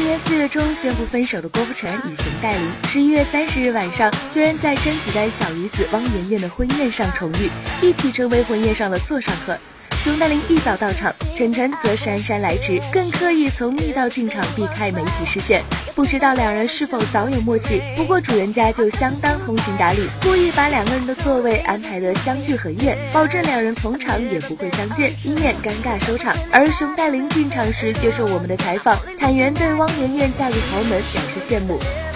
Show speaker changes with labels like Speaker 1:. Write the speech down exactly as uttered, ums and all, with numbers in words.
Speaker 1: 年四月中宣布分手的郭富城与熊黛林，十一月三十日晚上居然在甄子丹小姨子汪媛媛的婚宴上重遇，一起成为婚宴上的座上客。熊黛林一早到场，晨晨则姗姗来迟，更刻意从密道进场避开媒体视线。不知道两人是否早有默契，不过主人家就相当通情达理，故意把两个人的座位安排得相距很远，保证两人同场也不会相见，以免尴尬收场。而熊黛林进场时接受我们的采访，坦言对汪媛媛嫁入豪门表示羡慕。